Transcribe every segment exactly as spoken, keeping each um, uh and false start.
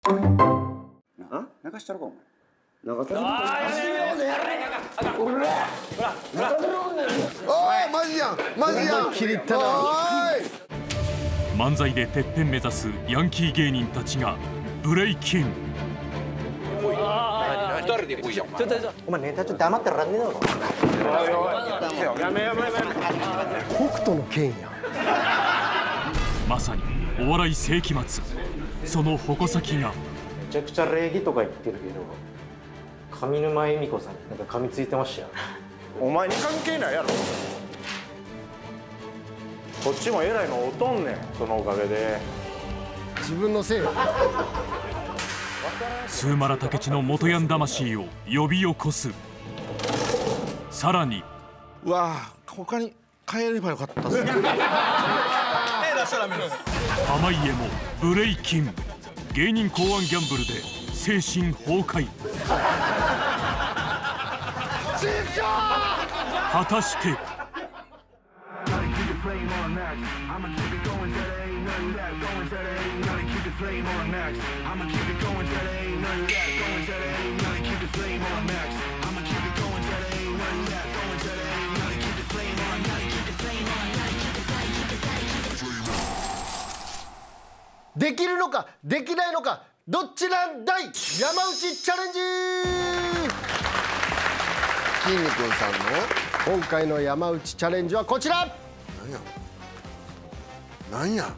あ、泣かしたろかお前。 泣かせる。おいマジやんマジやん。 切りったな。漫才でてっぺん目指すヤンキー芸人たちがブレイキン。 二人で来いじゃん。 ちょっとちょっとお前ネタちょっと黙ってらんねえだろ。 やめやめやめ。 北斗の剣や。まさにお笑い世紀末。その矛先が。 めちゃくちゃ礼儀とか言ってるけど、上沼恵美子さんなんか噛みついてましたよ。 お前に関係ないやろ。こっちも偉いのおとんねん、そのおかげで。 自分のせい。スーマラタケチの元ヤン魂を呼び起こす。さらにうわあ他に帰ればよかったですね。 濱家もブレイキン。芸人考案ギャンブルで精神崩壊。果たしてできるのかできないのかどっちなんだい。山内チャレンジ。 きんに君さんの今回の山内チャレンジはこちら。 なんやなんや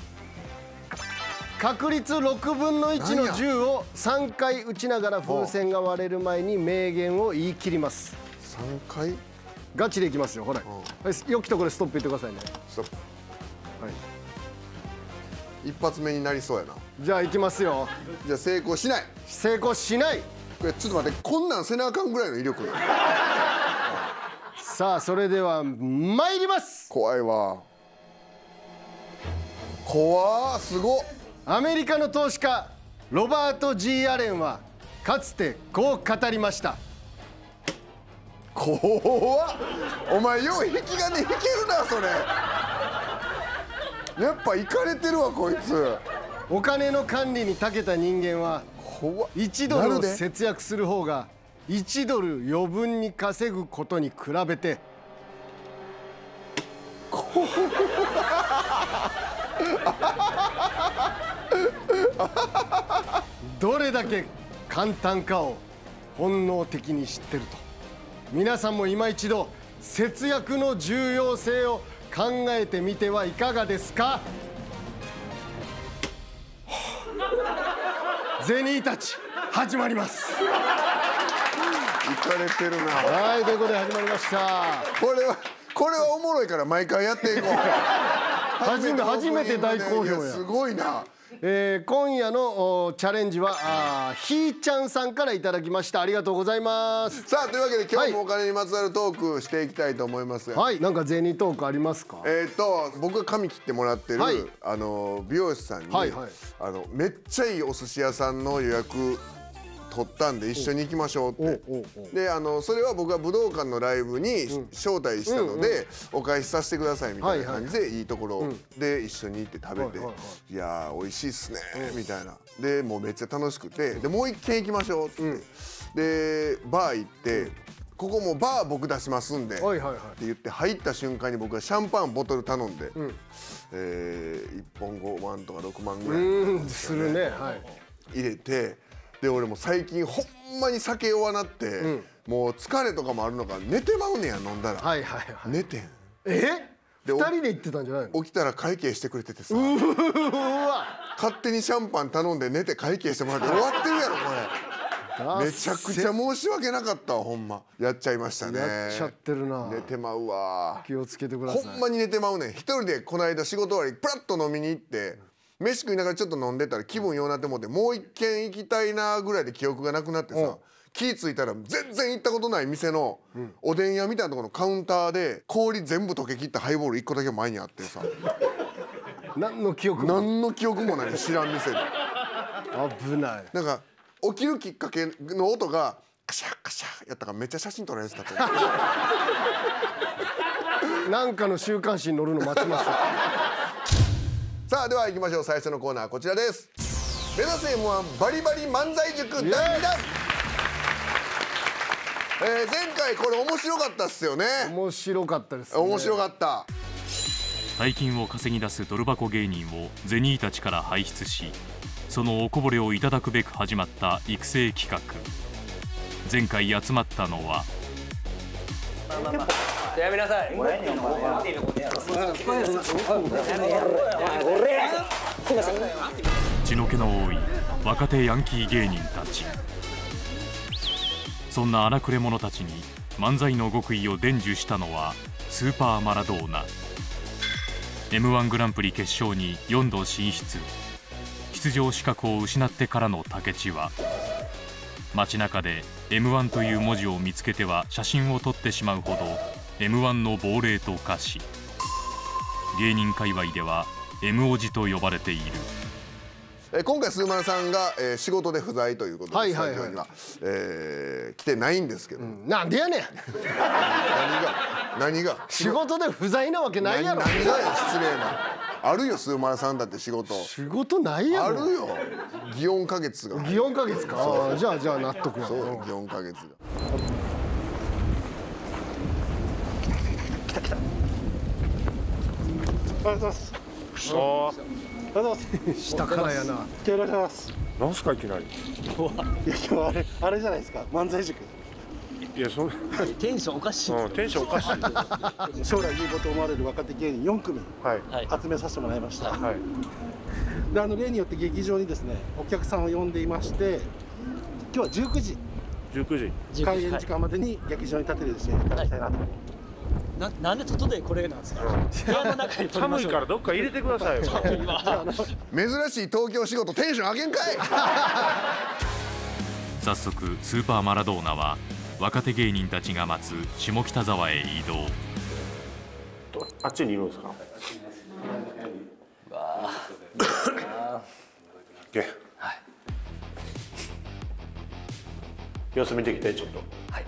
確率ろくぶんのいちのじゅうをさんかい打ちながら風船が割れる前に名言を言い切ります。 さんかいガチでいきますよ。ほら、はい、よきところでストップ言ってくださいね。 ストップ。 はい、 一発目になりそうやな。 じゃあいきますよ。 じゃあ成功しない。 成功しない。 これちょっと待って、こんなんせなあかんぐらいの威力。 さあそれでは参ります。 怖いわ。怖ー、すごっ。 アメリカの投資家ロバート ジー アレンはかつてこう語りました。 怖っ。お前よう引き金引けるなそれ。やっぱイかれてるわこいつ。 お金の管理に長けた人間はいちドルを節約する方がいちドル余分に稼ぐことに比べてどれだけ簡単かを本能的に知ってると。皆さんも今一度節約の重要性を考えてみてはいかがですか。ゼニーたち始まります。 いかれてるな。 はい、ということで始まりました。 これはこれはおもろいから毎回やっていこう。 初め初めて大好評や。 すごいな。 えー、今夜のチャレンジはあーひーちゃんさんからいただきました。ありがとうございます。 さあというわけで今日もお金にまつわるトークしていきたいと思いますが、 はい、なんかゼニートークありますか。 えっと僕が髪切ってもらってる、 はい、 あの美容師さんに、 はいはい、 あのめっちゃいいお寿司屋さんの予約取ったんで一緒に行きましょうって。であのそれは僕が武道館のライブに招待したのでお返しさせてくださいみたいな感じでいいところで一緒に行って食べて「いやー美味しいっすね」みたいな。でもうめっちゃ楽しくてでもう一軒行きましょうってでバー行って「ここもうバー僕出しますんで」って言って入った瞬間に僕がシャンパンボトル頼んでえいっぽんごまんとかろくまんぐらいするね入れて。で俺も最近ほんまに酒弱なって、うん、もう疲れとかもあるのか寝てまうねや飲んだら。はいはいはい。寝てん。 え？二人で行ってたんじゃないの？ 起きたら会計してくれててさ。うわ。 勝手にシャンパン頼んで寝て会計してもらって終わってるやろこれ。めちゃくちゃ申し訳なかったわほんま。やっちゃいましたね。 やっちゃってるな。 寝てまうわ。 気をつけてください。 ほんまに寝てまうねん。一人でこの間仕事終わりプラッと飲みに行って。飯食いながらちょっと飲んでたら気分ようなって思ってもう一軒行きたいなぐらいで記憶がなくなってさ気付いたら全然行ったことない店のおでん屋みたいなところのカウンターで氷全部溶けきったハイボールいっこだけ前にあってさ何の記憶も何の記憶もない知らん店で危ない。 なんか起きるきっかけの音がカシャカシャやったからめっちゃ写真撮られてたと思うなんかの週刊誌に載るの待ちましょう。 さあでは行きましょう。最初のコーナーこちらです。 目指せ エムワン バリバリ漫才塾だいにだん、えー、前回これ面白かったっすよね。 面白かったですね。 面白かった。 大金を稼ぎ出すドル箱芸人をゼニーたちから輩出し、そのおこぼれをいただくべく始まった育成企画。前回集まったのはやめなさい。 血の気の多い若手ヤンキー芸人たち。そんな荒くれ者たちに漫才の極意を伝授したのはスーパーマラドーナ。 エムワン グランプリ決勝によんど進出。出場資格を失ってからの武智は街中で エムワン という文字を見つけては写真を撮ってしまうほど エムワン の亡霊と化し、芸人界隈では エム おじと呼ばれている。 え今回スーマラさんが、えー、仕事で不在ということでスタジオには、えー、来てないんですけど、うん、 なんでやねん何が何が仕事で不在なわけないやろ。 何がよ失礼な。あるよスーマラさんだって仕事。 仕事ないやろ。 あるよ祇園花月が。 祇園花月か。じゃあじゃあ納得や。 そう祇園花月が。 来た来た。ありがとうございます。くそー。ありがとうございます。 下からやな。 気をつけます。 なんすかいきなり。 いや今日あれあれじゃないですか。漫才塾。 いやそテンションおかしい。 うんテンションおかしい。 将来有望と思われる若手芸人よんくみはい集めさせてもらいました。 はい。 であの例によって劇場にですねお客さんを呼んでいまして、今日はじゅうくじじゅうくじ開演時間までに劇場に立てるですねいただきたいなと。 ななんで外でこれなんですか。部屋の中に撮りましょう。 寒いからどっか入れてくださいよ。 珍しい東京仕事テンション上げんかい。 早速スーパーマラドーナは若手芸人たちが待つ下北沢へ移動。 あっちにいるんですか。 わけ。 はい。 様子見てきてちょっと。 はい。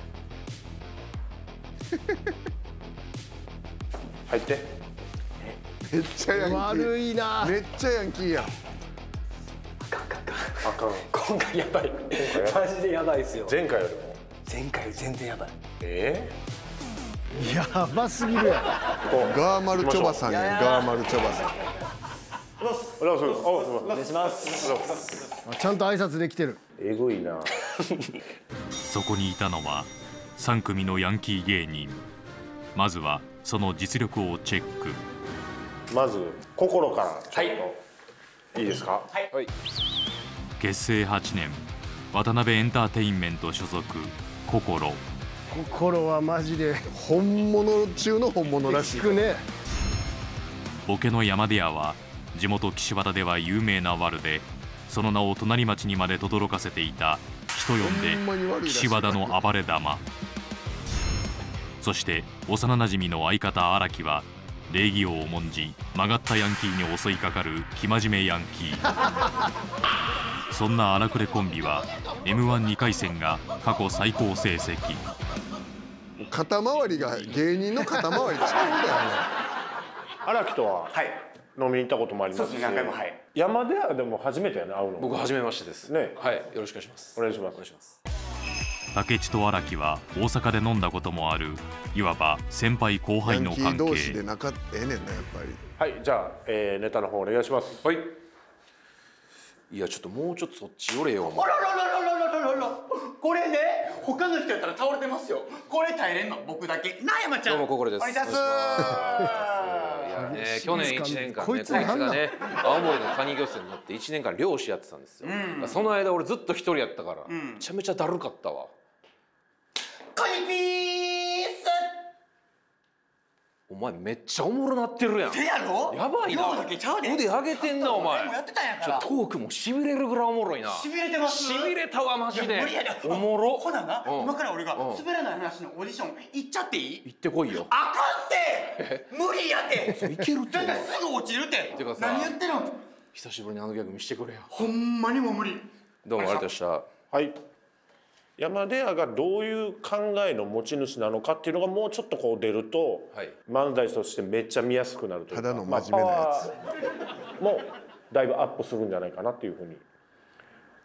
入って。 めっちゃヤンキー。 悪いな。 めっちゃヤンキーやん。 あかんかんかん。 あかん。 今回やばい。マジでやばいですよ。 前回よりも。 前回より全然やばい。 えやばすぎるやん。 ガーマルチョバさんやん。ガーマルチョバさん。 お願いします。 お願いします。 ちゃんと挨拶できてる。 えぐいな。 そこにいたのはさん組のヤンキー芸人。まずはその実力をチェック。 まず心からちょっといいですか。 はい。 結成はちねん、渡辺エンターテインメント所属心。 心はマジで本物中の本物らしい。 聞くね。 ボケの山出屋は地元岸和田では有名なワルで、その名を隣町にまで轟かせていた人呼んで岸和田の暴れ玉。そして幼なじみの相方荒木は礼儀を重んじ曲がったヤンキーに襲いかかる生真面目ヤンキー。そんな荒くれコンビは エムワンに 回戦が過去最高成績。 肩周りが芸人の肩周りちゃうんだよね。 荒木とは飲みに行ったこともありますし、 何回もはい。 山ではでも初めてやね会うの。 僕初めましてです。 ね。 はい、よろしくお願いします。 お願いします。 お願いします。 武智と荒木は大阪で飲んだこともある、いわば先輩後輩の関係。 ヤンキー同士で仲ええねんなやっぱり。 はい、じゃあ、えー、ネタの方お願いします。 はい。いやちょっともうちょっとそっち寄れよ。お前あららららららららら。これね、他の人やったら倒れてますよ。これ耐えれんの僕だけ。なあ山ちゃん。 どうも心です。 お願いします。 いやね、去年いちねんかんね、こいつがね、青森のカニ漁船に乗っていちねんかん漁師やってたんですよ。うん、その間俺ずっと一人やったから、うん、めちゃめちゃだるかったわ。 カニピース。 お前めっちゃおもろなってるやん。 てやろ？ やばいな。 だけちゃうで。 腕上げてんなお前。 もやってたんやから。 トークもしびれるぐらいおもろいな。 しびれてます。 しびれたわマジで。 無理やで。 おもろ。 ほなな、今から俺が滑らない話のオーディション行っちゃっていい？ 行ってこいよ。 あかんって。無理やて。 いけるって。 だってすぐ落ちるって。何言ってるの？ 久しぶりにあのギャグ見してくれよ。 ほんまにもう無理。 どうもありがとうございました。 はい。山出屋がどういう考えの持ち主なのかっていうのがもうちょっとこう出ると、はい、漫才としてめっちゃ見やすくなるというか、 ただの真面目なやつ、 まあ、もうだいぶアップするんじゃないかなっていうふうに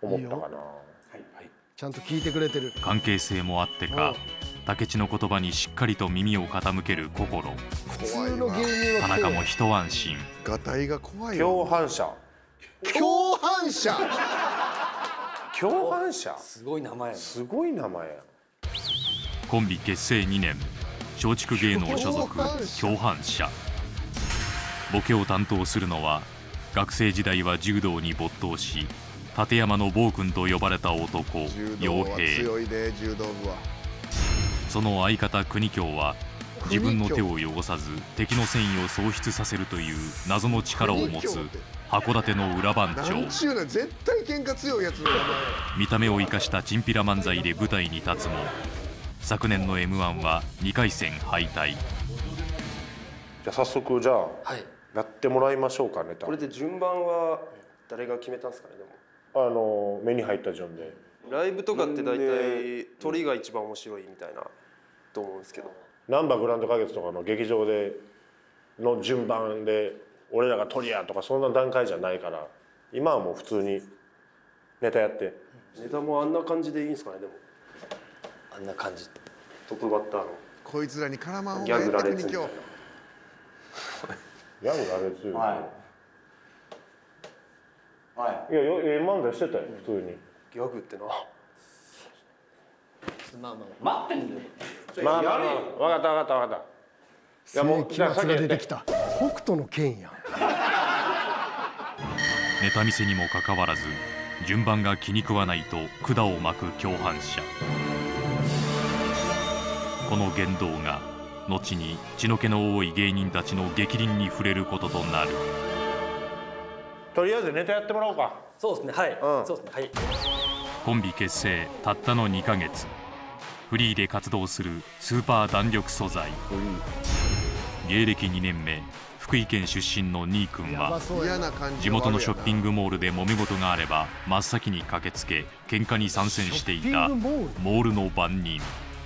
思ったかな。 ちゃんと聞いてくれてる。 関係性もあってか武智の言葉にしっかりと耳を傾ける心。 普通の芸人は田中も一安心。 ガタイが怖いよ。 共犯者。 共犯者。 共犯者。 すごい名前やな。 すごい名前や。 コンビ結成にねん、松竹芸能所属共犯者。ボケを担当するのは学生時代は柔道に没頭し立山の暴君と呼ばれた男陽平。 強いで柔道部は。 その相方国京は自分の手を汚さず敵の戦意を喪失させるという謎の力を持つ函館の裏番長。 なんちゅうな、絶対喧嘩強いやつの名前。 見た目を生かしたチンピラ漫才で舞台に立つも昨年の エムワン はにかい戦敗退。 じゃあ早速じゃあ、はい、やってもらいましょうかネタ。 これで順番は誰が決めたんですかね。でもあの目に入った順で。 ライブとかって大体鳥が一番面白いみたいなと思うんですけど、 なんばグランド花月とかの劇場での順番で俺らが鳥やとかそんな段階じゃないから、今はもう普通にネタやって。 ネタもあんな感じでいいんですかね。でもあんな感じ。 トップバッターのこいつらに絡まんほうギャグがええって羅列みたいな。 ギャグ羅列。 はいはい。いやよええ漫才してたよ普通に。 ギャグってな。 まあまあ待ってんだよ。 まあまあまあ分かった分かった分かった。 世紀末が出てきた。北斗の拳やん。 ネタ見せにもかかわらず順番が気に食わないと管を巻く共犯者。この言動が後に血の気の多い芸人たちの逆鱗に触れることとなる。 とりあえずネタやってもらおうか。 そうですね。はい。 うん、 そうですね。はい。 コンビ結成たったのにかげつ、フリーで活動するスーパー弾力素材。芸歴にねんめ、福井県出身のニー君は地元のショッピングモールで揉め事があれば真っ先に駆けつけ喧嘩に参戦していたモールの番人。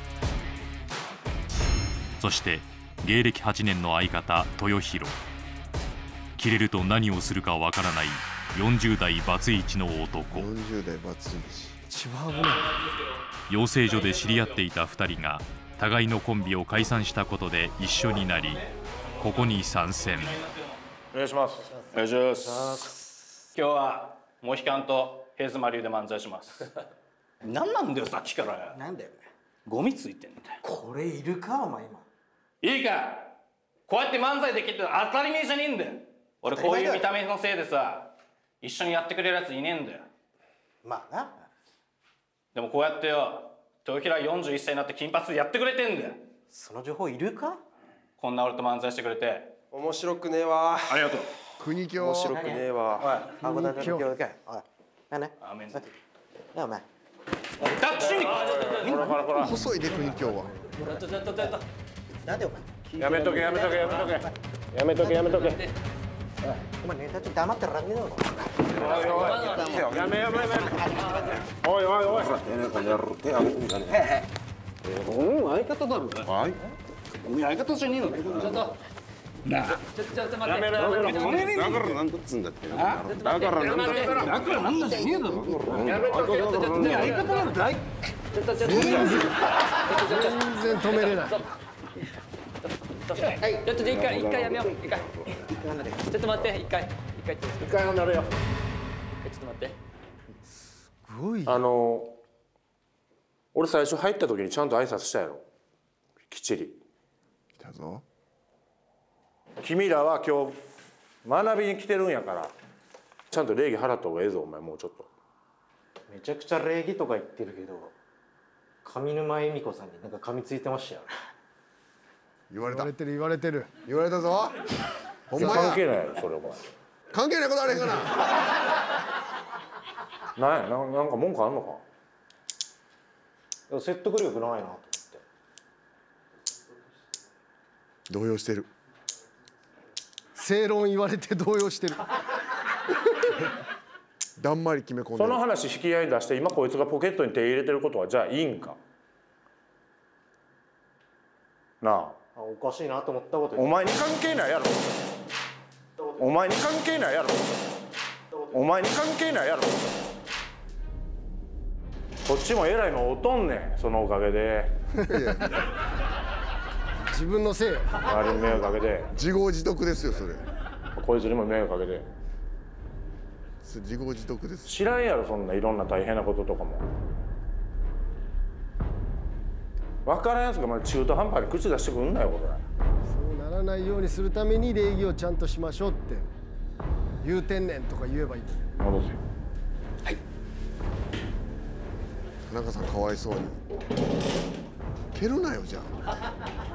そして芸歴はちねんの相方豊弘。キレると何をするかわからないよんじゅう代バツイチの男。 よんじゅう代バツイチ。 一番危ない。 養成所で知り合っていたふたりが互いのコンビを解散したことで一緒になりここに参戦。 お願いします。 お願いします。今日はモヒカンと平妻流で漫才します。何なんだよさっきから。 なんだよ。 ゴミついてんだよ。 これいるかお前今。 いいか。こうやって漫才できて当たり前じゃねえんだよ。俺こういう見た目のせいでさ一緒にやってくれるやついねえんだよ。 まあな。 でもこうやってよ豊平よんじゅういっさいになって金髪でやってくれてんだよ。 その情報いるか。 こんな俺と漫才してくれて面白くねえわ。 ありがとう。 国京。 面白くねえわ。 おい、あごだけの教会。おい、なんね。 アメン。 やお前。 タッチに。 細いで国京は。 なんでお前。 やめとけやめとけやめとけやめとけやめとけ。 お前ネタ中黙ってらんねえだろ。 おいおいやめやめやめ。おいおいおい。 この野郎手挙げてみたね。 うん相方だろ。はい。お前相方じゃねえの。ちょっと。なあ。ちょちょっと待って。やめろやめろ。 だからなんだっつんだって。だからなんだって。 だからなんだじゃねえだろ。やめとけ。ちょっとちょっとね相方なのだい。ちょっとちょっと。全然止めれない。 はい、ちょっと一回一回やめよう。一回。ちょっと待って一回一回一回離れよ。 ちょっと待って。 すごい。 あの俺最初入った時にちゃんと挨拶したやろ。きっちり。 来たぞ。 君らは今日学びに来てるんやからちゃんと礼儀払った方がええぞお前もうちょっと。 めちゃくちゃ礼儀とか言ってるけど上沼恵美子さんになんか噛みついてましたよね。 言われた。 言われてる言われてる言われたぞ。 ほんまや。関係ないやろそれお前。 関係ないことあれへんかな。 なんやななんか文句あんのか。 説得力ないなと思って。 動揺してる。 正論言われて動揺してる。 だんまり決め込んでる。 その話引き合いに出して今こいつがポケットに手入れてることはじゃあいいんかなあ。 あおかしいなと思ったこと。 お前に関係ないやろ。お前に関係ないやろ。お前に関係ないやろ。 こっちもえらいのおとんねん、そのおかげで。 自分のせい。 周りに迷惑かけて。 自業自得ですよそれ。 こいつにも迷惑かけて。 自業自得です。 知らんやろそんないろんな大変なこととかも。分からんやつがまだ中途半端に口出してくんなよこれ。 そうならないようにするために礼儀をちゃんとしましょうって言うてんねんとか言えばいい。 戻せ。 はい。 田中さんかわいそうに。蹴るなよじゃあ。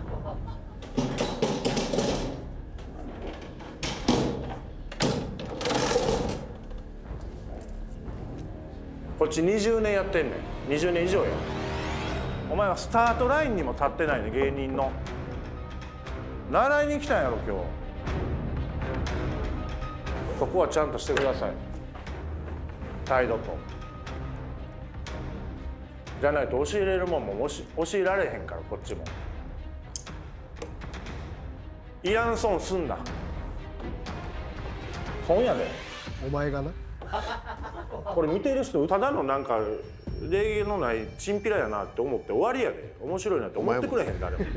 こっちにじゅうねんやってんねん。にじゅうねん以上や。お前はスタートラインにも立ってないね、芸人の。習いに来たんやろ今日。そこはちゃんとしてください、態度と。じゃないと教えれるもんも教えられへんから、こっちも。いらん損すんな。損やで。 お前がな。 これ見てる人ただのなんか礼儀のないチンピラやなって思って終わりやで。面白いなって思ってくれへん誰も。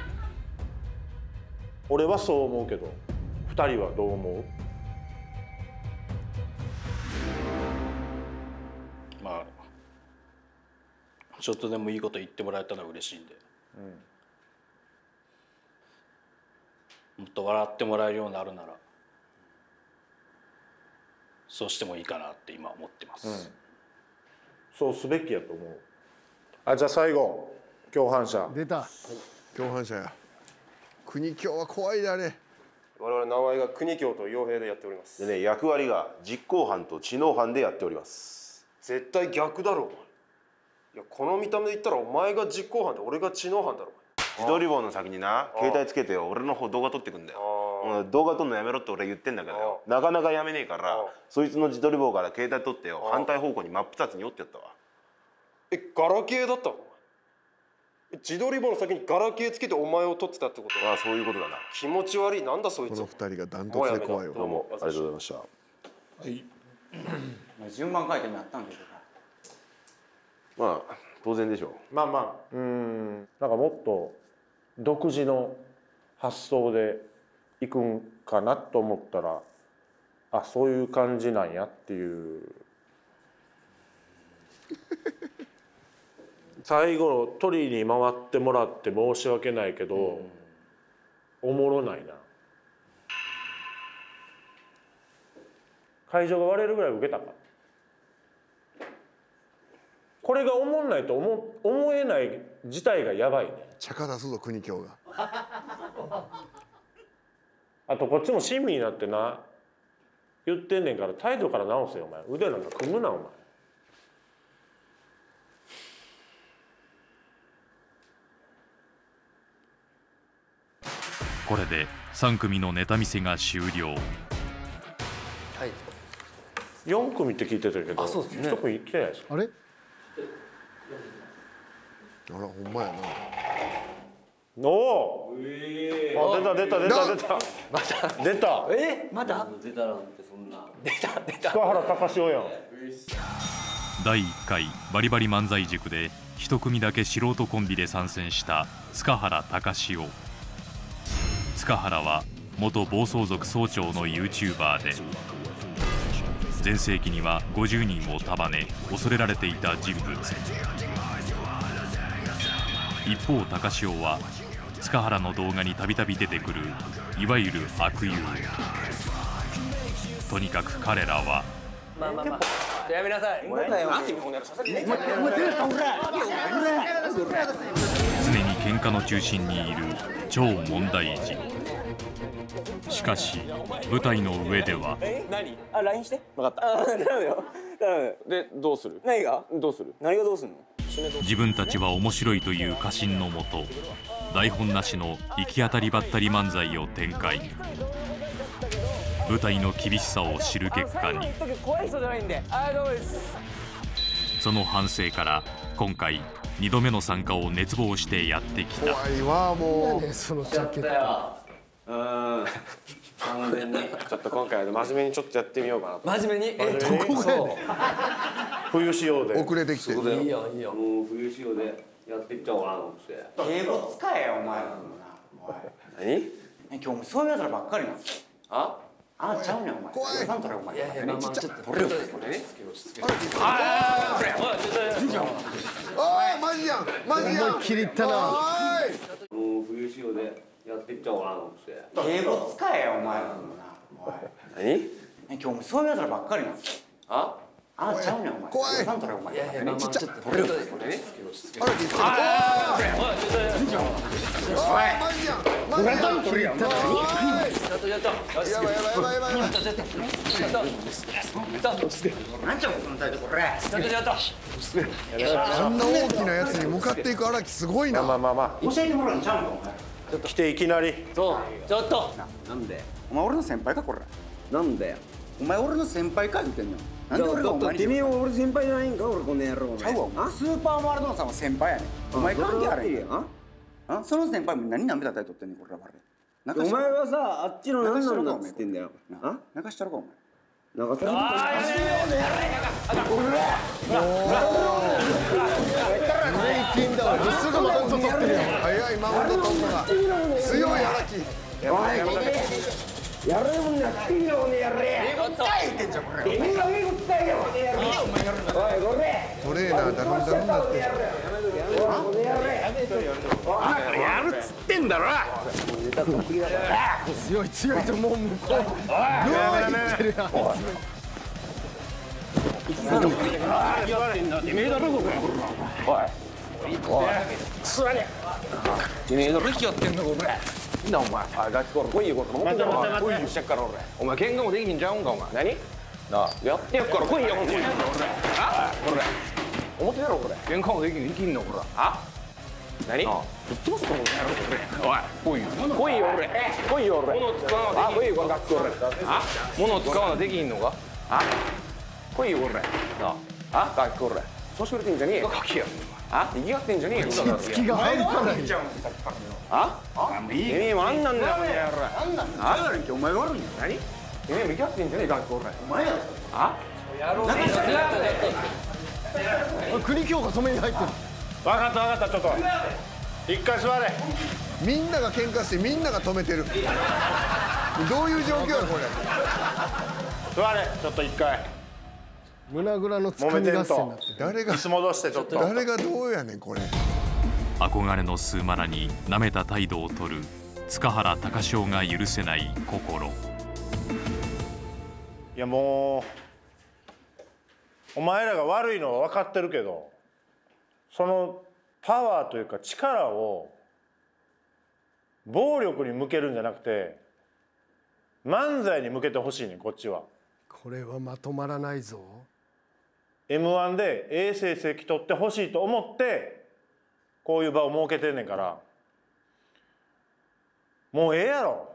俺はそう思うけどふたりはどう思う？ まあちょっとでもいいこと言ってもらえたら嬉しいんで、うん、もっと笑ってもらえるようになるならそうしてもいいかなって今思ってます、うん、 そうすべきやと思う。あ、じゃあ最後共犯者出た。 共犯者や。国境は怖いであれ。 我々名前が国境と傭兵でやっております。 でね、役割が実行犯と知能犯でやっております。 絶対逆だろお前。いやこの見た目で言ったらお前が実行犯で俺が知能犯だろ。 自撮り棒の先にな携帯つけてよ、俺の方動画撮ってくんだよ。動画撮るのやめろって俺言ってんだけどよ、なかなかやめねえからそいつの自撮り棒から携帯撮ってよ、反対方向に真っ二つに折ってやったわ。 え、ガラケーだったの？自撮り棒の先にガラケーつけてお前を撮ってたってこと？ ああ、そういうことだな。 気持ち悪い。なんだそいつ。 この二人がダントツで怖いわ。 どうもありがとうございました。 はい。順番書いてもやったんでしょうか。 まあ当然でしょう。まあまあ、うん、なんかもっと独自の発想でいくんかなと思ったら、あ、そういう感じなんやっていう。最後の鳥に回ってもらって申し訳ないけど、おもろないな。会場が割れるぐらい受けたか。これがおもんないと思思えない自体がやばいね。 茶化出すぞ国境が。 あとこっちも親身になってな言ってんねんから態度から直せよお前。腕なんか組むなお前。 これでさん組のネタ見せが終了。はい。 よん組って聞いてたけど、そうですね、ひと組来てないですか。 あれ？ あら、ほんまやな。おお。えー、あ、出た出た出た出た。 また出た。 え？また？出たなんてそんな。出た出た。 塚原隆夫やん。 だいいっかいバリバリ漫才塾で一組だけ素人コンビで参戦した塚原隆夫。塚原は元暴走族総長の ユーチューバーで全盛期にはごじゅうにんを束ね恐れられていた人物。一方隆夫は塚原の動画にたびたび出てくるいわゆる悪友。とにかく彼らはまあまあまあやめなさい。 常に喧嘩の中心にいる超問題児。しかし舞台の上ではえ、何？あ、ライン して。分かった。あ、頼むよ。頼む。 で、どうする？ 何が？ どうする？ 何がどうするの？ 自分たちは面白いという過信のもと台本なしの行き当たりばったり漫才を展開。舞台の厳しさを知る結果に。その反省から今回にどめの参加を熱望してやってきた。 怖いわもう。 そのジャケット。 うん。完全にちょっと今回は真面目にちょっとやってみようかなと。 真面目に？ え、どこがやねん。 冬仕様で遅れてきて。 いいよいいよ。もう冬仕様でやっていっちゃおうかなと思って。 敬語使えよお前。 何？ 今日もそういうやつらばっかりなんですよ。 あ？ あちゃうねんお前。 怖い。 なんとらお前。 いやいやまあまあちょっと取れよ。 ああマジやんマジやん。 思いっきりいったな。 もう冬仕様でやっていっちゃおうかなと思って。 敬語使えよお前。 何？ 今日もそういうやつらばっかりなんですよ。 あ？ あちゃうねんお前。 怖い。 なんとらお前。 いやいやまあまあちょっと取れよ。 ああマジやんマジやん。 思いっきりいったな。 ちょっとちょっと。 やばいやばいやばいやばい。 ちょっとちょっと。ちょっと。 なんちゃうその態度これ。 ちょっとちょっと。 あんな大きなやつに向かっていく荒木すごいな。 まあまあま教えてもらうんちゃうのお前。 あ来ていきなりそうちょっと。 なんでお前俺の先輩かこれ。なんでお前俺の先輩か言ってんの。なんで俺がお前に。てめえは俺先輩じゃないんか俺こんな野郎。ちゃうわ。スーパーマラドーナさんは先輩やねん。お前関係あるやん。あその先輩も何舐めた態度取ってんねんこれら。お前はさあっちの何なんだっつってんだよ。あ泣かしたろかお前。泣かしたろか。ああやれやれ。 ブレイキンだわ。すぐマウント取ってるやん。 早いマウント取るのが強い荒木。 やれもんやってんよこのやれ。英語使えってんじゃんこれ。英語英語使えよこのやれ。おいこれ。 トレーナーだるんだるんだって。 やるっつってんだろ。 強い強いともう向こう。うわいってるやん。 てめえだろこれ。おい。おい。座れ。てめえだろ息やってんだこれ。なお前、あガキコロ来いよこれ。待って待って待って。来いよしてっから俺。お前喧嘩もできんちゃうんかお前。何？なあやってやっから来いよこれ。あ？これ。表だろこれ。喧嘩もできんできんのこれ。あ？何？ぶっ飛ばすと思うやろこれ。おい、来いよ。来いよ俺。来いよ俺。物使わな。あ、来いよこれガキコロ。あ？物使わなできんのか？あ？来いよこれ。なあ。あ？ガキコロ。調子くれてんじゃねえよ。ガキや。あ？生きがってんじゃねえよ。 落ち着きが半端ない。 あ？あ？てめえもあんなんだよこの野郎。 なんなんだよ。お前が悪いんだ。 何？てめえも生きがってんじゃねえガキコロ。 お前やろ。 あ？ なんかしてや国境が止めに入ってる。 分かった分かったちょっと一回座れ。 みんなが喧嘩してみんなが止めてる。どういう状況やこれ。 座れちょっと一回。 胸ぐらのつかみ合戦になってる。 誰が椅子戻してちょっと。 誰がどうやねんこれ。 憧れのスーマラに舐めた態度を取る塚原隆翔が許せない心。 いやもうお前らが悪いのは分かってるけど、そのパワーというか力を暴力に向けるんじゃなくて漫才に向けてほしいねんこっちは。 これはまとまらないぞ。 エムワン でええ成績取ってほしいと思ってこういう場を設けてんねんから、もうええやろ。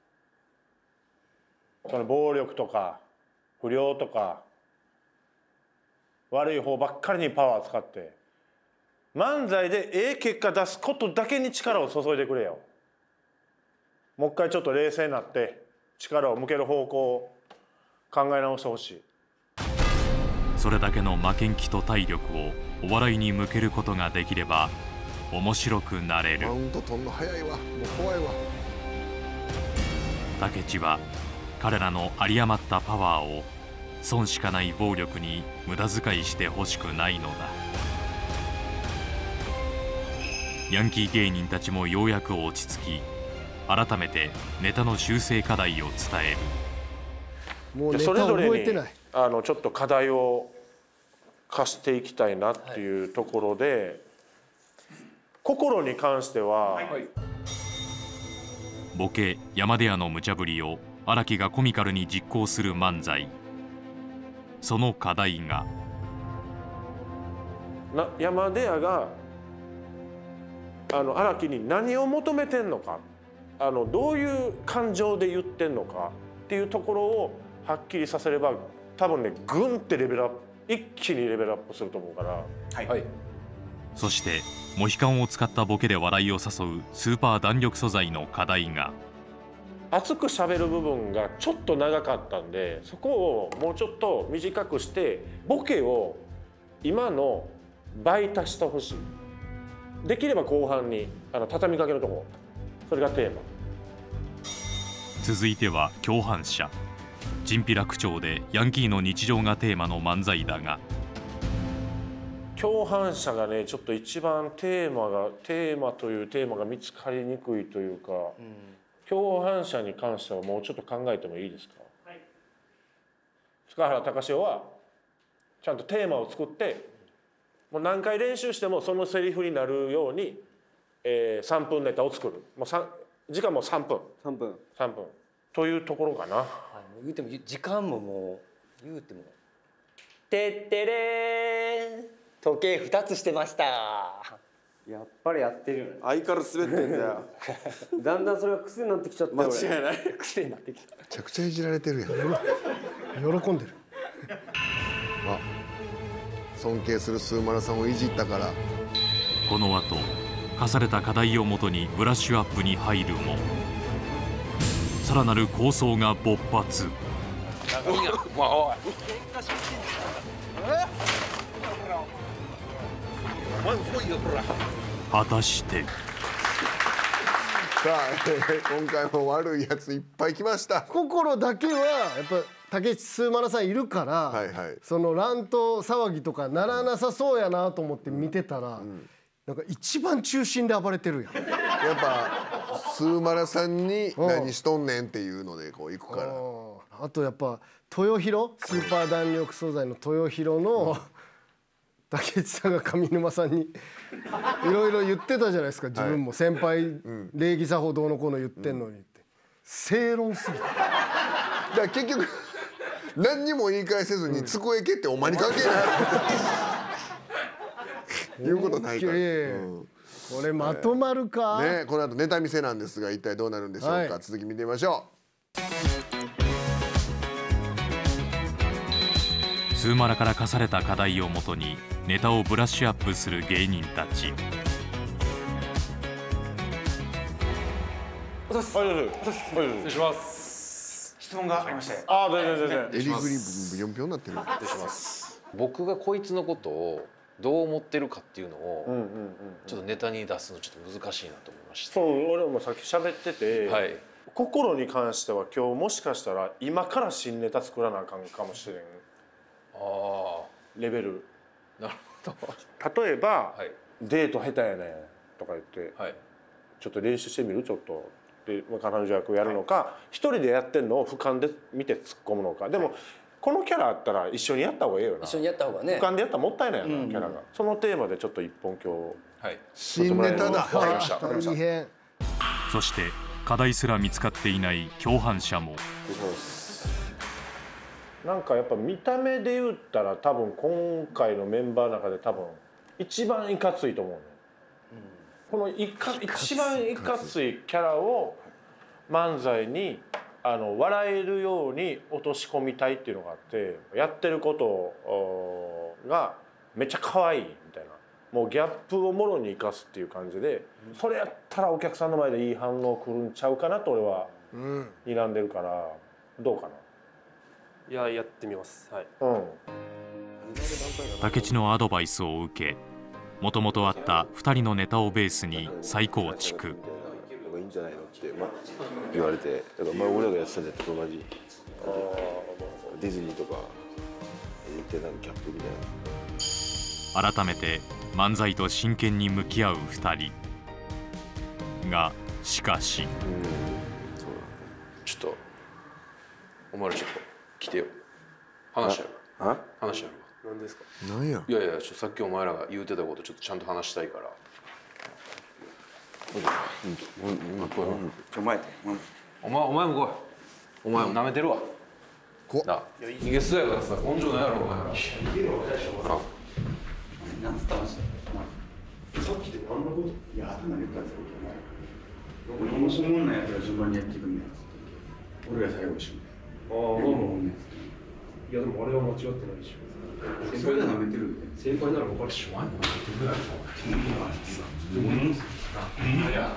その暴力とか不良とか悪い方ばっかりにパワー使って漫才でええ結果出すことだけに力を注いでくれよ。もう一回ちょっと冷静になって力を向ける方向を考え直してほしい。 それだけの負けん気と体力をお笑いに向けることができれば面白くなれる。 マウント取んの早いわ。もう怖いわ。 武智は彼らの有り余ったパワーを損しかない暴力に無駄遣いしてほしくないのだ。ヤンキー芸人たちもようやく落ち着き、改めてネタの修正課題を伝える。 もうネタ覚えてない。 あのちょっと課題を課していきたいなっていうところで、はい、心に関しては、はい、 ボケ山出屋の無茶ぶりを荒木がコミカルに実行する漫才。その課題がな山出屋があの荒木に何を求めてんのか、あのどういう感情で言ってんのかっていうところをはっきりさせれば多分ねグンってレベルアップ一気にレベルアップすると思うから。はいはい、 そしてモヒカンを使ったボケで笑いを誘うスーパー弾力素材の課題が熱くしゃべる部分がちょっと長かったんで、そこをもうちょっと短くしてボケを今の倍足してほしい。できれば後半にあの畳みかけのとこ、それがテーマ。 続いては共犯者。チンピラ口調でヤンキーの日常がテーマの漫才だが、 共犯者がねちょっと一番テーマがテーマというテーマが見つかりにくいというか、うん、共犯者に関してはもうちょっと考えてもいいですか。はい、塚原隆史はちゃんとテーマを作って、もう何回練習してもそのセリフになるように、えー、さんぷんネタを作る。もう時間もさんぷんさんぷんさんぷんというところかな。 はい、言うても時間ももう言うてもてってれー時計ふたつしてました。 やっぱりやってるよね。 相変わらず滑ってんだよ。 だんだんそれが癖になってきちゃった。 間違いない。 癖になってきた。 めちゃくちゃいじられてるやん。 喜んでる。 あ、尊敬するスーマラさんをいじったから。 この後課された課題をもとにブラッシュアップに入るも、さらなる抗争が勃発。果たしてさあ、えー、今回も悪いやついっぱい来ました。 心だけはやっぱ竹内スーマラさんいるから、 はいはい、 その乱闘騒ぎとかならなさそうやなと思って見てたら、うん、なんか一番中心で暴れてるやん。 やっぱスーマラさんに何しとんねんっていうのでこう行くから。 あとやっぱ豊広スーパー弾力素材の豊広の、うん、竹内さんが上沼さんにいろいろ言ってたじゃないですか。自分も先輩、はい、うん、礼儀作法どうのこうの言ってんのにって、うん、正論すぎた。だから結局何にも言い返せずに机蹴ってお前に関係ない言うことないから、うん、 これまとまるか、 えー、ね、この後ネタ見せなんですが一体どうなるんでしょうか、はい、続き見てみましょう。 スーマラから課された課題をもとにネタをブラッシュアップする芸人たち。 失礼します。質問がありまして。ああ、全然全然。 エリグリブよんぴょうになってる。 失礼します。僕がこいつのことをどう思ってるかっていうのをちょっとネタに出すのちょっと難しいなと思いました。 そう、俺もさっき喋ってて、はい、心に関しては今日もしかしたら今から新ネタ作らなあかんかもしれん。ああ、レベル。 なるほど。 例えば、はい、デート下手やねんとか言って、はい、ちょっと練習してみるちょっとで彼女役やるのか、はい、一人でやってんのを俯瞰で見て突っ込むのか。でも、はい、このキャラあったら一緒にやった方がいいよな。 一緒にやった方がね。 俯瞰でやったらもったいないよな、うん、キャラが。そのテーマでちょっと一本今日、はい、 新ネタだ。 わかりました。 大変。 そして課題すら見つかっていない共犯者も。 なんかやっぱ見た目で言ったら多分今回のメンバーの中で多分一番いかついと思うね、うん、このいか一番いかついキャラを漫才にあの笑えるように落とし込みたいっていうのがあって、やってることがめっちゃ可愛いみたいな、もうギャップをもろに生かすっていう感じで、それやったらお客さんの前でいい反応くるんちゃうかなと俺は睨んでるから、どうかな。 いや、やってみます。はい。 うん。 武智のアドバイスを受け、もともとあったふたりのネタをベースに再構築。 いいんじゃないのって、ま、言われて、だから前俺らがやってたんだと同じ。ディズニーとか言ってたのキャップみたいな。改めて漫才と真剣に向き合うふたり。がしかし。うん、 そうだ。ちょっとお前らちょっと。来てよ。話やる。あ？話やるわ。 何ですか？ 何や。 いやいや、さっきお前らが言うてたことちょっとちゃんと話したいから。うん、うん、 ちょ前。 お前お前も来い。お前も舐めてるわ。 こ。 な、逃げそうやからさ、根性ないやろお前ら。逃げろ。あ。 なんつった話。 さっきで何のこと？いや、頭言ったんですよ。お前。面白いもんなやつが順番にやっていくんだよ。俺が最後一緒。ああ、いやでもあれは間違ってないし。先輩なら舐めてる。先輩なら分かるし。お前も舐めてるやろ。うん。いや。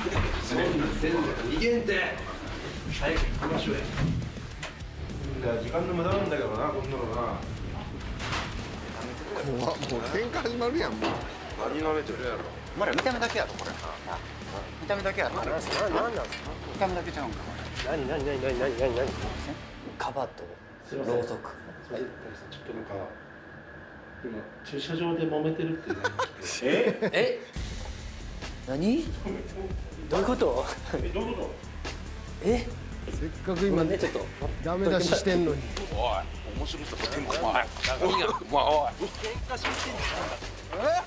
逃げんて。早く行きましょうや。時間の無駄なんだけどな、こんなのな。 う喧嘩始まるやんもう。 何舐めてるやろ。 お前ら見た目だけやろこれ。見た目だけやろ。何なんですか。見た目だけちゃうんか。 何何何何何何何。カバとろうそく。 ちょっとなんか今駐車場で揉めてるってええ何どういうことえどういうことえせっかく今ねちょっとダメ出ししてんのに。 おい面白さとてもお前おい喧嘩してんじゃん。え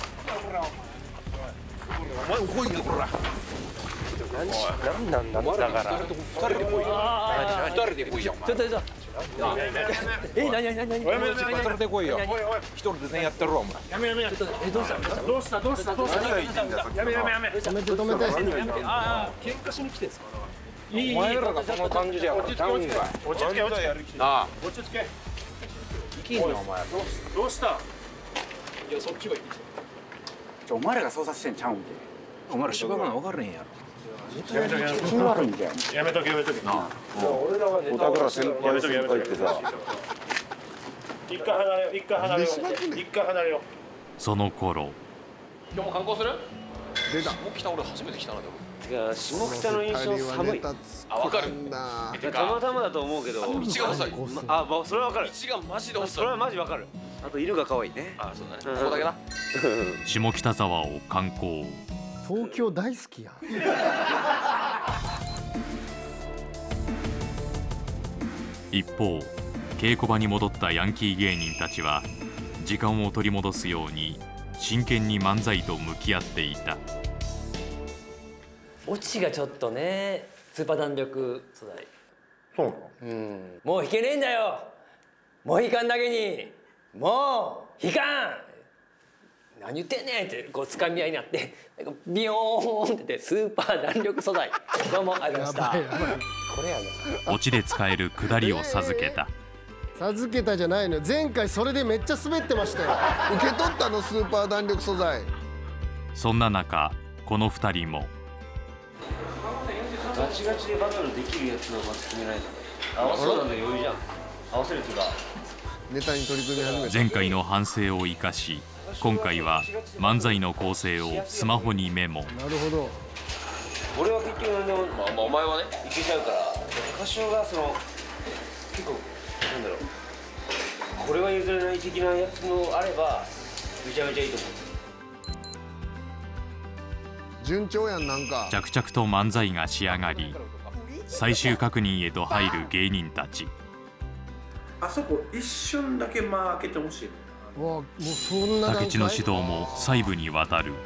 お前来いよこら。 何なんだだから二人で来いよ。二人で来いよ。 ちょっとちょっとえ何何何何おやめやめやめてこいよ。一人で全やってるわお前。 やめやめやめ。 ちょっとえどうしたどうしたどうしたどうした。何がいいんだよ。やめやめやめ。 止めて止めて。 ああ喧嘩しに来てんすか。いいいい。 お前らがその感じじゃからちゃうんかい。 落ち着け落ち着け。 なあ落ち着け。 生きんのお前。 どうした。 いやそっちがいい。 ちょお前らが操作してんちゃうんけ。 お前ら芝がな分からへんやろ。 やめとけやめとけ。 気悪いんじゃん。 やめとけやめとけ。 おたくら先輩先輩ってさ。 一回離れよう一回離れよう一回離れよう。 その頃今日も観光する？ 出た。 下北俺初めて来たなでも。 いや下北の印象寒い。 あ分かる。 たまたまだと思うけど。 道が細い。 あまそれは分かる。 道がマジで細い。 それはマジ分かる。あと犬が可愛いね。 あそうだね。ここだけな。 下北沢を観光。 東京大好きやん。 一方稽古場に戻ったヤンキー芸人たちは時間を取り戻すように真剣に漫才と向き合っていた。 オチがちょっとねスーパー弾力素材。 そうなの。 うんもう弾けねえんだよモヒカンだけにもう弾かん何言ってんねんってこう掴み合いになってなんかビヨーンっててスーパー弾力素材どうもありましたこれやなオチで使えるくだりを授けた。 授けたじゃないのよ。前回それでめっちゃ滑ってましたよ。 受け取ったのスーパー弾力素材。 そんな中このふたりもガチガチでバトルできるやつをまず決めないと。合わせるの余裕じゃん。合わせるっていうかネタに取り組み始めた。 前回の反省を生かし今回は漫才の構成をスマホにメモ。 なるほど。 俺は結局何でも、 まあまあお前はねいけちゃうから歌唱がその結構なんだろうこれは譲れない的なやつのあればめちゃめちゃいいと思う。 順調やんなんか。 着々と漫才が仕上がり最終確認へと入る芸人たち。 あそこ一瞬だけ間開けてほしい。 わもうそんな段階。 武智の指導も細部にわたる。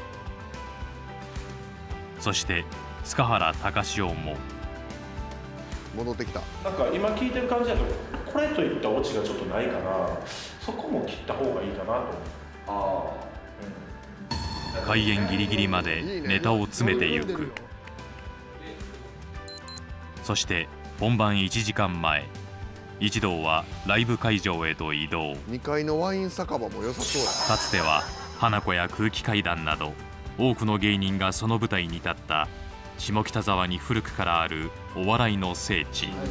そして塚原隆史も戻ってきた。 なんか今聞いてる感じだとこれといったオチがちょっとないかな。そこも切った方がいいかなと。ああ、うん、開演ギリギリまでネタを詰めてゆく。そして本番いちじかんまえ一同はライブ会場へと移動。 にかいのワイン酒場も良さそうや。 かつては花子や空気階段など多くの芸人がその舞台に立った下北沢に古くからあるお笑いの聖地。はい、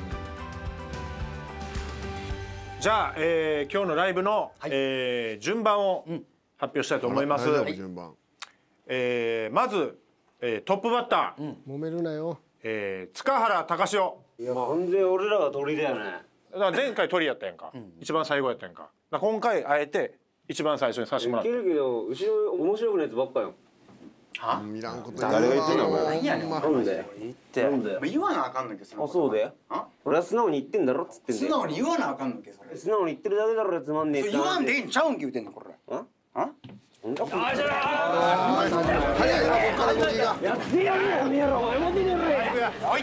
じゃあ、えー、今日のライブの、はい、えー、順番を発表したいと思います。はい、えー、まず、えー、トップバッター、 うん、揉めるなよ、 えー、塚原隆史。 いや完全俺らが鳥だよね。 だから前回鳥やったやんか、うん、一番最後やったやんか。だから今回あえて一番最初にさせてもらった。 いけるけど後ろ面白くないやつばっかよ。 は？いらんこと誰が言ってんのお前。 何やねん。なんで？言って。なんで？ 言わなあかんのけそれ。 あそうだよ。俺は素直に言ってんだろっつってんだよ。 素直に言わなあかんのけそれ。 素直に言ってるだけだろつまんねえ。 言わんでいいんちゃうんけ言うてんのこれ。あ？あ？ なんだこれ。 早いなこっから動きが。 やってやるよねやろ。おい待てねえ。 はい。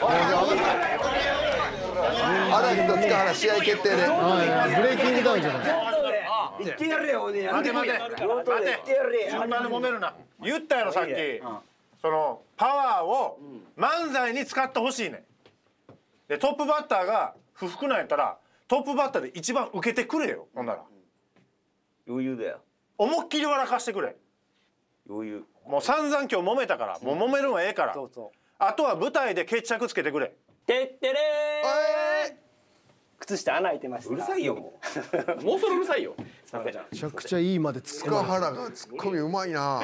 荒木と塚原試合決定で。 ブレイキングダウンじゃない。 言ってやれよね。 待て待て待て。順番で揉めるな。言ったやろさっき。そのパワーを漫才に使ってほしいね。でトップバッターが不服なんやったらトップバッターで一番受けてくれよ。ほんなら余裕だよ。 思いっきり笑かしてくれ。 余裕。 もう散々今日揉めたから、もう揉めるのはええから。あとは舞台で決着つけてくれ。 てってれー。 靴下穴開いてました。 うるさいよもうもうそれうるさいよ。 めちゃくちゃいいまで突っ込塚原がツッコミうまいな。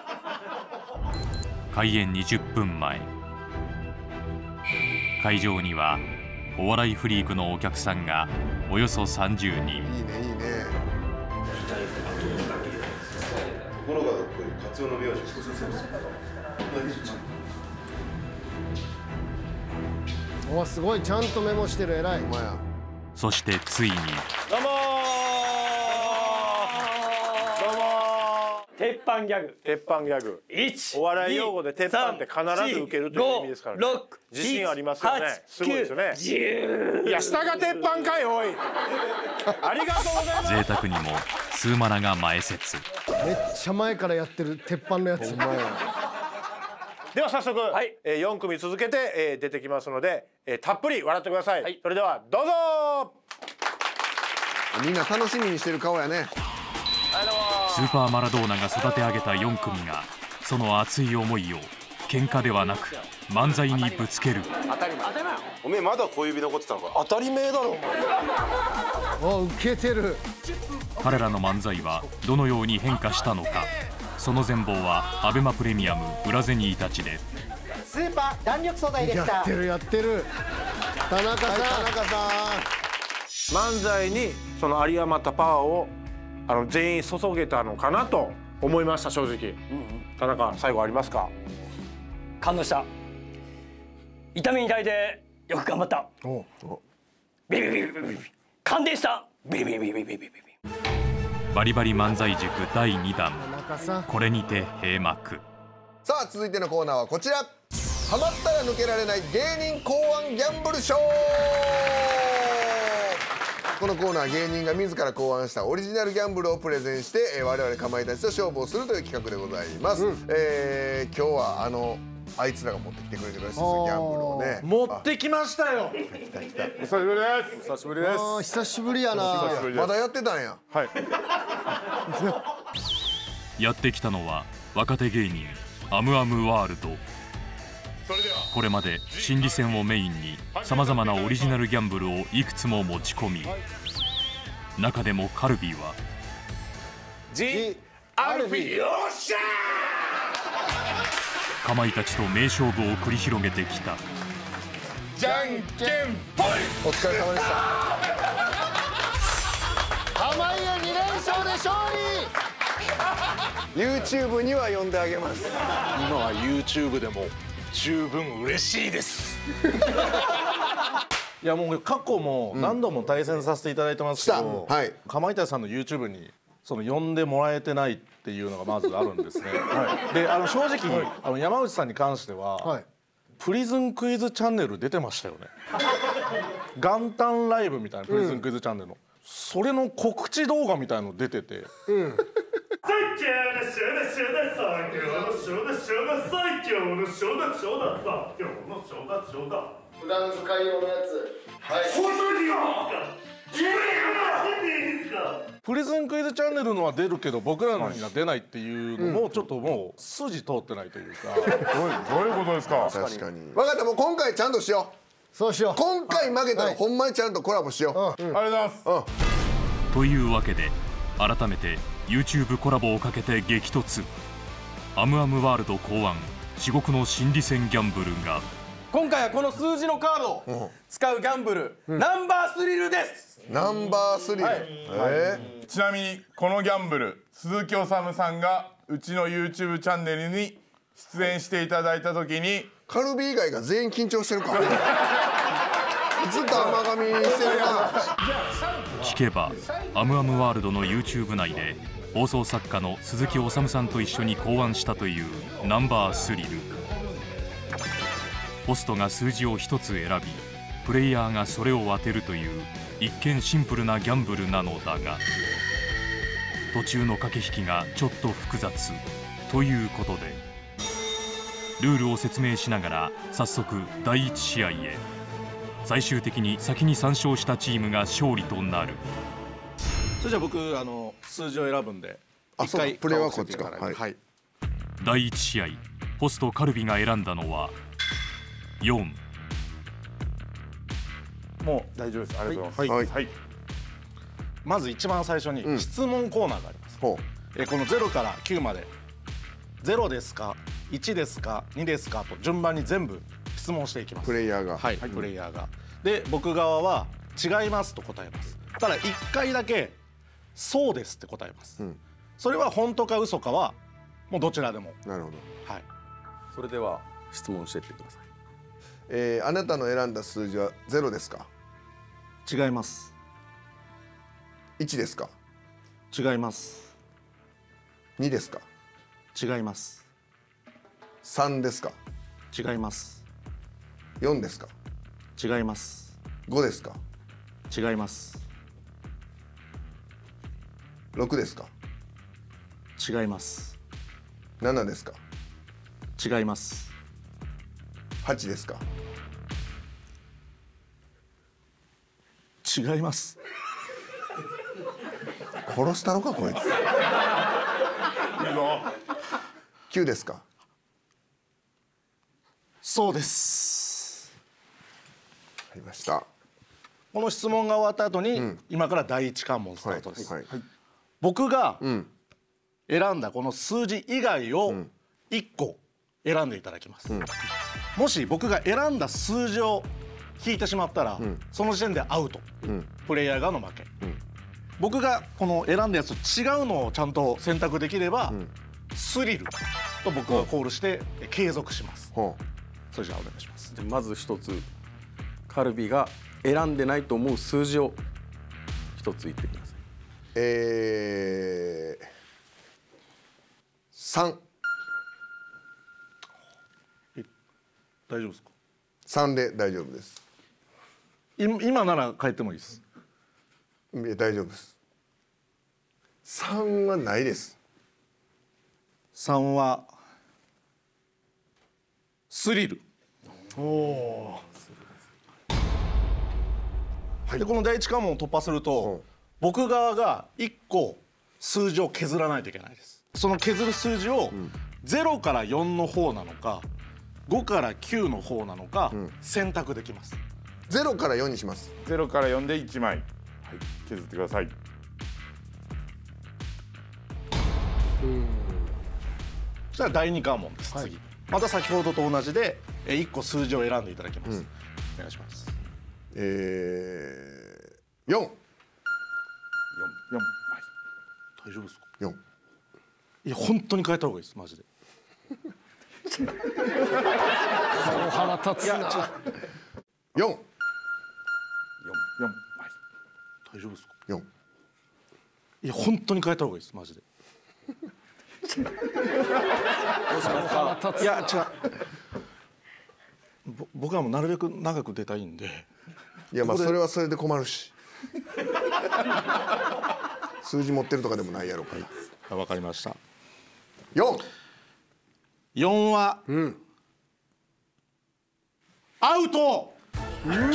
開演にじゅっぷんまえ、会場にはお笑いフリークのお客さんがおよそさんじゅうにん。いいねいいね。 ところがどっこいカツオの名字。 おすごいちゃんとメモしてる偉い。 そしてついにどうもーどうもー鉄板ギャグ鉄板ギャグいちお笑い用語で鉄板って必ず受けるという意味ですからね。自信ありますよね。すごいですよね。いや下が鉄板かいおいありがとうございます。 贅沢にもスーマラが前説。 めっちゃ前からやってる鉄板のやつ。 では早速、はいえー、よん組続けて、えー、出てきますので、えー、たっぷり笑ってください、はい、それではどうぞ。 みんな楽しみにしてる顔やね。 スーパーマラドーナが育て上げたよん組がその熱い思いを喧嘩ではなく漫才にぶつける。 当たり前。おめえまだ小指残ってたのか。 当たり前だろお前。 お受けてる。 彼らの漫才はどのように変化したのか。その全貌はアベマプレミアム裏ゼニーたちで。 スーパー弾力素材でした。 やってるやってる。田中さん、はい、田中さん漫才にその有り余ったパワーをあの全員注げたのかなと思いました正直、うんうん、田中最後ありますか。 感動した。痛みに耐えてよく頑張った。おおビビビビビビビ感電したビリビリビリビリビリビリ。 バリバリ漫才塾だいにだん、これにて閉幕。 さあ続いてのコーナーはこちら。ハマったら抜けられない芸人考案ギャンブルショー。このコーナー芸人が自ら考案したオリジナルギャンブルをプレゼンして、えー、我々かまいたちと勝負をするという企画でございます、うん、えー、今日はあのあいつらが持ってきてくれてるらしいですよギャンブルをね。 持ってきましたよ。 来た来た。 久しぶりです。久しぶりです。 久しぶりやな。 まだやってたんや。 はい。 やってきたのは若手芸人アムアムワールド。これまで心理戦をメインにさまざまなオリジナルギャンブルをいくつも持ち込み、中でもカルビはジ・アルフィー。よっしゃー。かまいたちと名勝負を繰り広げてきた。 じゃんけんぽい。 お疲れ様でした。 濱家に連勝で勝利。YouTube には呼んであげます。 今は YouTube でも十分嬉しいです。 いやもう過去も何度も対戦させていただいてますけど、うんはい、かまいたちさんの YouTube にその呼んでもらえてないっていうのがまずあるんですね。はい、であの正直、はい、あの山内さんに関しては、はい、プリズンクイズチャンネル出てましたよね。元旦ライブみたいなプリズンクイズチャンネルの、うん、それの告知動画みたいの出てて。うん最強のショーだショーだ最強のショーだショーだ最強のショーだショーだ最強のショーだショーだ普段使い用のやつ。 はい。本当にいいですか。プリズンクイズチャンネルのは出るけど僕らのには出ないっていうのもちょっともう筋通ってないというか。どういうことですか。 確かに。分かった、もう今回ちゃんとしよう。そうしよう。 今回負けたらほんまにちゃんとコラボしよう。 ありがとうございます。 というわけで改めて YouTube コラボをかけて激突。アムアムワールド考案至極の心理戦ギャンブルが今回はこの数字のカードを使うギャンブル、うん、ナンバースリルです。 ナンバースリル、はい、 えー、ちなみにこのギャンブル鈴木おさむさんがうちの YouTube チャンネルに出演していただいた時にカルビ以外が全員緊張してるからずっと甘噛みしてるな。 聞けばアムアムワールドの YouTube 内で放送作家の鈴木おさむさんと一緒に考案したというナンバースリル。ホストが数字を一つ選びプレイヤーがそれを当てるという一見シンプルなギャンブルなのだが途中の駆け引きがちょっと複雑ということでルールを説明しながら早速だいいち試合へ。最終的に先にさん勝したチームが勝利となる。 それじゃあ僕あの数字を選ぶんで一回プレーはこっちか。はい、はい、 だいいち試合ホストカルビが選んだのはよん。 もう大丈夫です。ありがとうございます。はい。まず一番最初に質問コーナーがあります。えこのゼロからきゅうまでゼロですかいちですかにですかと順番に全部質問していきます。 プレイヤーが。 はい、プレイヤーが。で僕側は違いますと答えます。ただいっかいだけそうですって答えます。それは本当か嘘かはもうどちらでも。 なるほど。 はい。 それでは質問していってください。 えー、あなたの選んだ数字はゼロですか？ 違います。 いちですか？ 違います。 にですか？ 違います。 さんですか？ 違います。 よんですか？ 違います。 ごですか？ 違います。 ろくですか？ 違います。 ななですか？ 違います。 はちですか？ 違います。 殺したのかこいつ。きゅうですか？ そうです。 ありました。 この質問が終わった後に、うん、今から第一関門スタートです。はいはい、僕が選んだこの数字以外をいっこ選んでいただきます。うん、もし僕が選んだ数字を引いてしまったら、うん、その時点でアウト、うん、プレイヤー側の負け、うん、僕がこの選んだやつと違うのをちゃんと選択できれば、うん、スリルと僕はコールして継続します。うん、それじゃあお願いします。 まず一つカルビが選んでないと思う数字を一つ言ってください。 えー、さん。 大丈夫ですか？ さんで大丈夫です。 今なら変えてもいいです。 いや大丈夫です。さんはないです。 さんはスリル。おお。はい、でこの第一関門を突破すると、うん、僕側がいっこ数字を削らないといけないです。その削る数字をゼロからよんの方なのかごからきゅうの方なのか、うん、選択できます。 ゼロからよんにします。 ゼロからよんでいちまい、はい、削ってください。 うんそしたらだいに関門です、はい、次また先ほどと同じでいっこ数字を選んでいただきます、うん、お願いします。 えー、よん。よん、よん、はい。 大丈夫ですか？ よん。 いや本当に変えた方がいいですマジで。 腹立つな。 よん。よん、 よん、はい。大丈夫ですか？ よん。 いや本当に変えた方がいいですマジで。どうしますか？いや違う。ぼ僕はもうなるべく長く出たいんで。 いやまあそれはそれで困るし。数字持ってるとかでもないやろから。わかりました。 よん。 よんは、うん、アウト。うー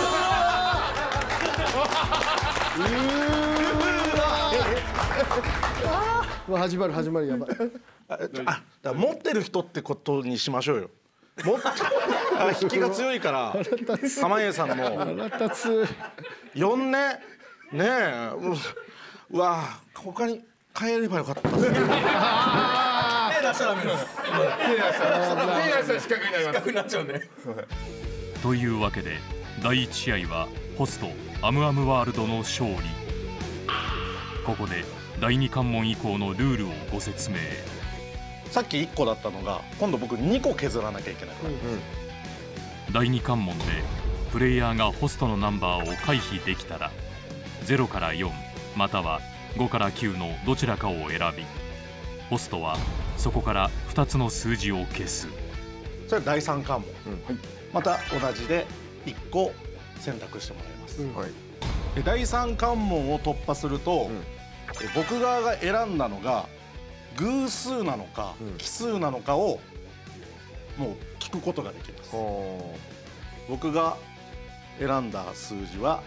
うわ始まる始まるやばい。 あだから持ってる人ってことにしましょうよ。もっと引きが強いから濱家さんもよんねねえうわ他に変えればよかった。手出したらダメです。手出したら失格になります。失格になっちゃうんで。 というわけでだいいち試合はホストアムアムワールドの勝利。ここでだいに関門以降のルールをご説明。 さっきいっこだったのが今度僕にこ削らなきゃいけないから、うんうん、だいに関門でプレイヤーがホストのナンバーを回避できたらゼロからよんまたはごからきゅうのどちらかを選びホストはそこからふたつの数字を消す。 それはだいさん関門、うんはい、また同じでいっこ選択してもらいます、うんはい、でだいさん関門を突破すると、うん、僕側が選んだのが偶数なのか奇数なのかをもう聞くことができます。僕が選んだ数字は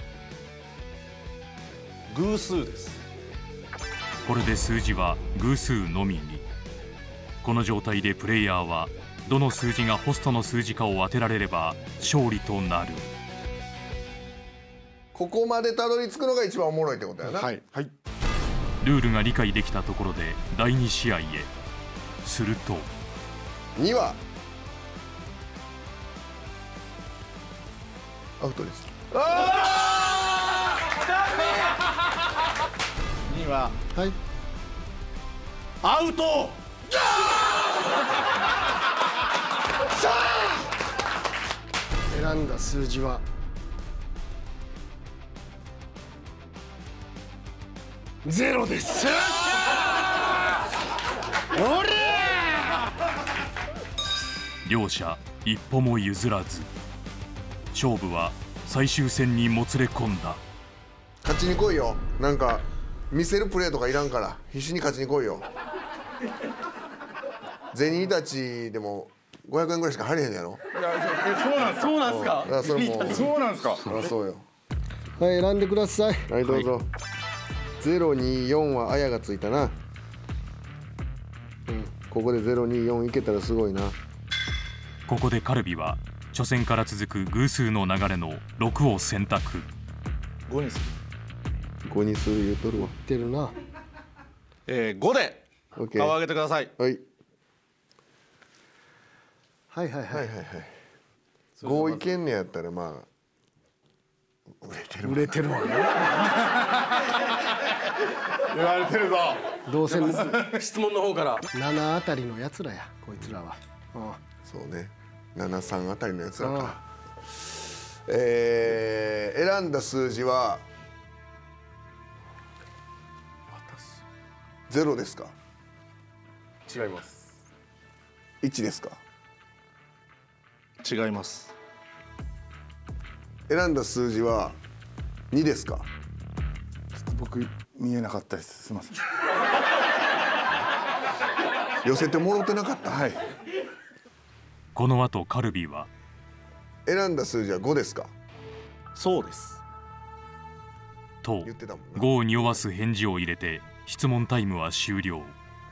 偶数です。 これで数字は偶数のみに。この状態でプレイヤーはどの数字がホストの数字かを当てられれば勝利となる。 ここまでたどり着くのが一番おもろいってことやな。はい、はい、 ルールが理解できたところでだいに試合へ。するとにはアウトです。あーにははいアウト。 選んだ数字はゼロです。おりゃ両者一歩も譲らず、勝負は最終戦にもつれ込んだ。 勝ちに来いよ。なんか見せるプレーとかいらんから必死に勝ちに来いよ。銭たちでもごひゃくえんぐらいしか入れへんやろ。 いやそうなんそうなんすか。 それもそうなんすか。 そりゃそうよ。 はい選んでください。 はいどうぞ。ゼロによんはあやがついたな。うんここでゼロによんいけたらすごいな。 ここでカルビは初戦から続く偶数の流れのろくを選択。 ごにする。 ごにする言うとるわ。 言ってるな。 えー、ごで顔上げてください。 はいはいはいはいはいはいはい。ごいけんねやったらまあ売れてる売れてるわね。 言われてるぞ。 どうせ質問の方からななあたりのやつらやこいつらは。 そうねななさんあたりのやつらか。えー、選んだ数字はゼロですか。 違います。 いちですか。 違います。 選んだ数字はにですか。 ちょっと僕見えなかったです。すみません。 寄せてもろてなかった。 はい。 この後カルビは選んだ数字はごですか。 そうです。 とごを匂わす返事を入れて質問タイムは終了。 はい、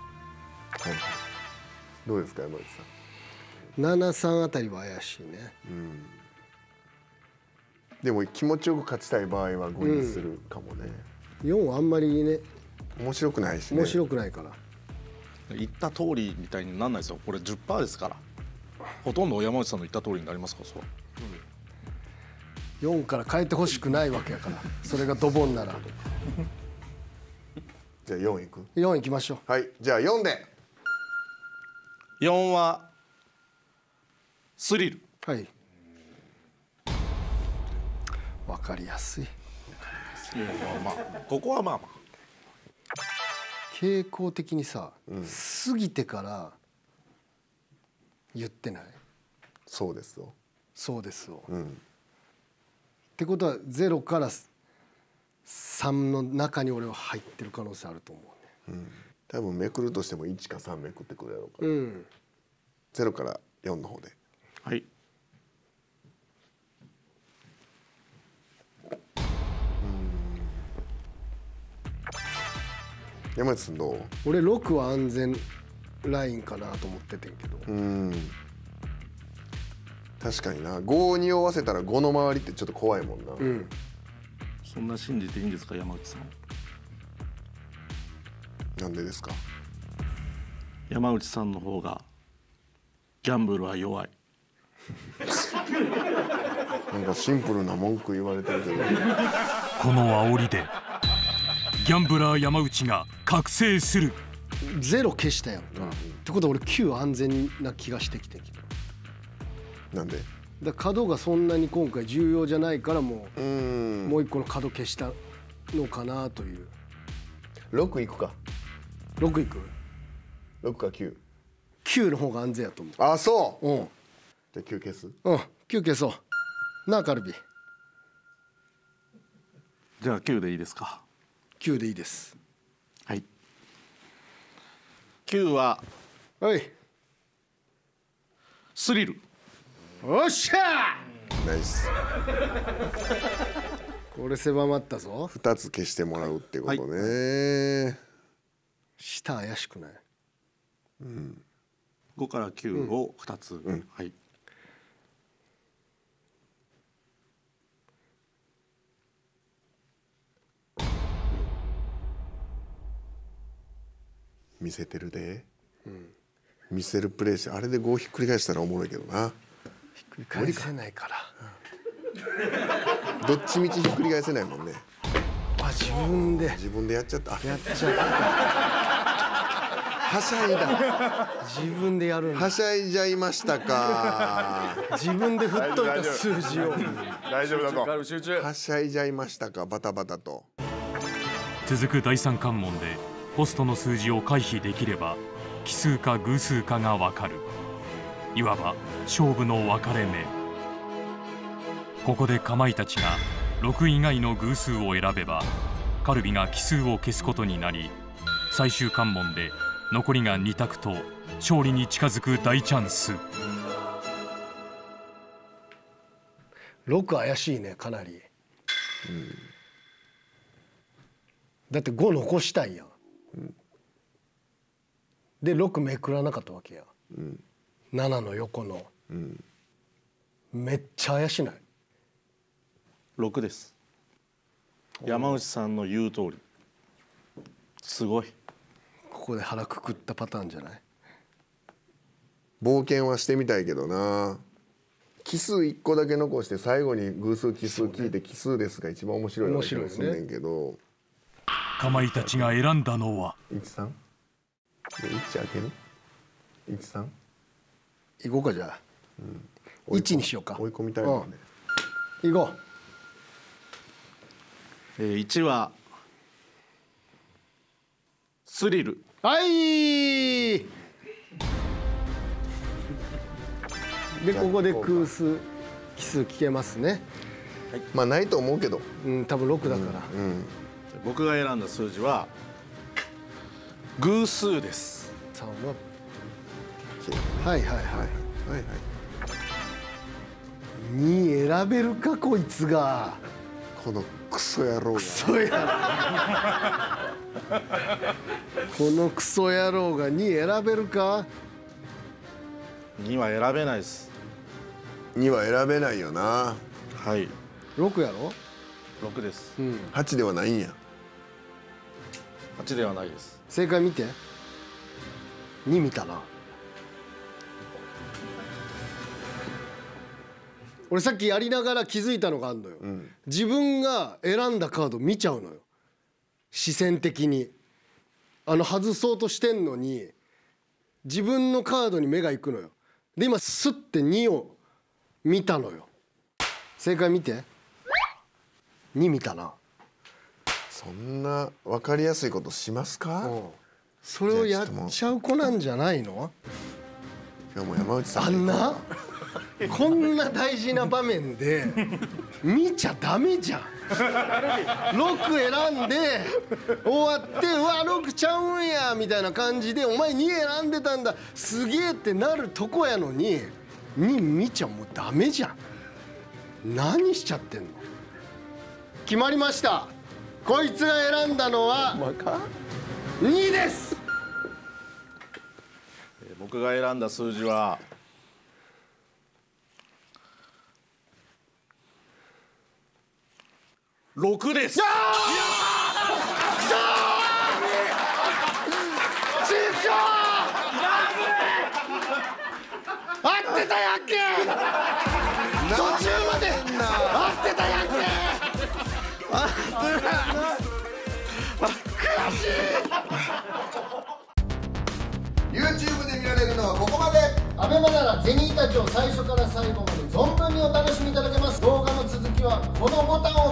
どうですか山内さん。ななさんあたりは怪しいね。 うんでも気持ちよく勝ちたい場合はごにするかもね。 うん、よんはあんまりね面白くないしね。 面白くないから言った通りみたいになんないですよ。これ じゅっパーセント ですからほとんど山内さんの言った通りになりますから。そう、 うん、よんから変えてほしくないわけやからそれがドボンならじゃあよんいく。 よんいきましょう。はいじゃあよんで。 よんはスリル。 はいわかりやすい。 いやまあまあここはまあまあ傾向的にさ、うん、過ぎてから言ってない。 そうですよ。 そうですよ、 うん、 ってことはゼロからさんの中に俺は入ってる可能性あると思うね、 うん、多分めくるとしてもいちかさんめくってくるやろうから、 うん、 ゼロからよんの方で。 はい。 山内さんどう？ 俺ろくは安全ラインかなと思っててんけど。 うん確かにな。ごを匂わせたらごの周りってちょっと怖いもんな、うん、 そんな信じていいんですか山内さん。 なんでですか。 山内さんの方がギャンブルは弱い。 なんかシンプルな文句言われてるけどこの煽りでギャンブラー山内が覚醒する。 ゼロ消したやん、うん、ってことは俺きゅう安全な気がしてきてんけど。 なんで？ だ角がそんなに今回重要じゃないからもううんもう一個の角消したのかなという。 ろくいくか。 ろくいく？ ろくかきゅう。 きゅうの方が安全やと思う。 あそう。 うん。 じゃあきゅう消す？ うん、きゅう消そう。なあカルビ。 じゃあきゅうでいいですか。 きゅうでいいです。 はい。きゅうははいスリル。 おっしゃーナイスこれ狭まったぞ。 ふたつ消してもらうってことね、はい、 下怪しくない？ うん、 ごからきゅうをふたつ、うん、はい。 見せてるで、うん、見せるプレイしてあれでごひっくり返したらおもろいけどな。 ひっくり返せないから、 どっちみちひっくり返せないもんね。 あ、自分で自分でやっちゃった。 やっちゃったはしゃいだ。 自分でやるんだ。 はしゃいじゃいましたか。 自分で振っといた数字を。 大丈夫だと。集中。はしゃいじゃいましたか、バタバタと。 続くだいさん関門でポストの数字を回避できれば奇数か偶数かが分かる。いわば勝負の分かれ目。ここでかまいたちがろく以外の偶数を選べばカルビが奇数を消すことになり、最終関門で残りがに択と勝利に近づく大チャンス。 ろく怪しいね、かなり、うん、だってご残したいやん、うん、でろくめくらなかったわけや、うん、ななの横の、うん、めっちゃ怪しない？ ろくです。山内さんの言う通りすごい。 ここで腹くくったパターンじゃない？ 冒険はしてみたいけどな。奇数いっこだけ残して最後に偶数奇数聞いて奇数ですが一番面白いような気がすんねんけど、 かまいたちが選んだのはいちさんでいち開けるいちさんいこうか。じゃあ、うん、いちにしようか。 追い込みたいもんね。 いこう。 えー、いちはスリル。 はい。でここで空数奇数聞けますね。 はい、まあないと思うけど、 うん、多分ろくだから、うんうん、 僕が選んだ数字は偶数です。 さんははいはいはいはいはい。に選べるかこいつが。 このクソ野郎が。 クソ野郎。このクソ野郎がに選べるか。 には選べないです。 には選べないよな。 はい。 ろくやろ。 ろくです。 うん、はちではないんや。 はちではないです。 正解見て。に見たな。俺さっきやりながら気づいたのがあるのよ、うん、自分が選んだカード見ちゃうのよ、視線的に。あの外そうとしてんのに自分のカードに目がいくのよ。で今スッてにを見たのよ。正解見て。に見たな。 そんな分かりやすいことしますか？うん、 それをやっちゃう子なんじゃないの？ 今日も山内さんあんなこんな大事な場面で見ちゃダメじゃん。ろく選んで終わって「うわろくちゃうんや」みたいな感じで「お前に選んでたんだすげえ」ってなるとこやのにに見ちゃもうダメじゃん。何しちゃってんの？決まりました。こいつが選んだのはにです。 僕が選んだ数字はろくです。 合ってたやんけ。途中まで合ってたやんけ。悔しい。 YouTube で見られるのはここまで。 アベマならゼニーたちを最初から最後まで存分にお楽しみいただけます。動画の続きはこのボタンを